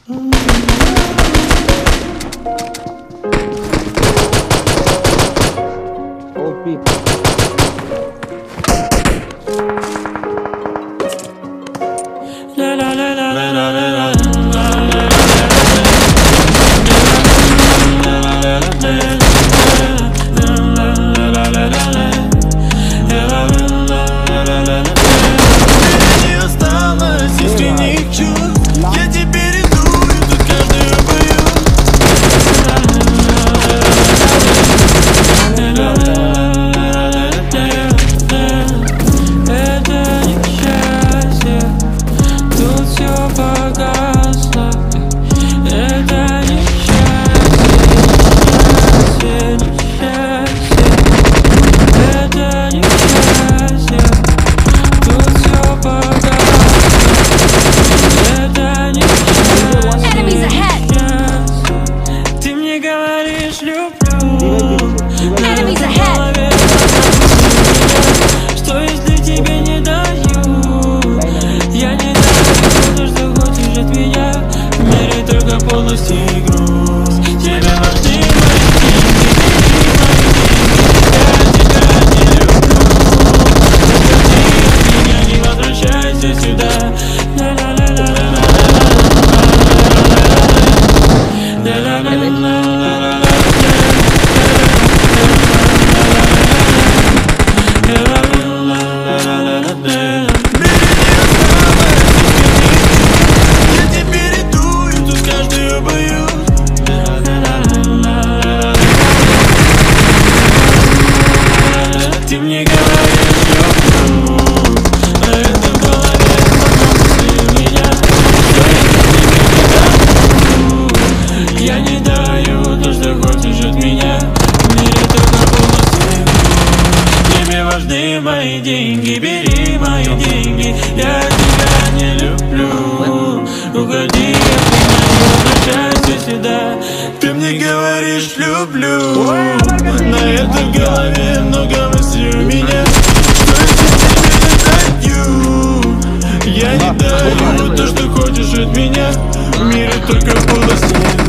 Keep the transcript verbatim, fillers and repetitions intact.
Enemies ahead. Что если тебе не даю? Я не даю то, что хочешь от меня. В мире только полностью и груз. Тебе важны мои деньги, я тебя не люблю. Уходи от меня, не возвращайся сюда. Ты мне говоришь, люблю, а это в голове мысли меня. Что я тебе не даю? Я не даю то, что хочешь от меня. В мире только полностью игру. Тебе важны мои деньги, бери мои деньги. Я тебя не люблю. Уходи от меня, не возвращайся сюда. Ты мне говоришь, люблю, на это в голове много мыслей у меня. Что я тебе не даю? Я не даю то, что хочешь от меня. В мире только полностью.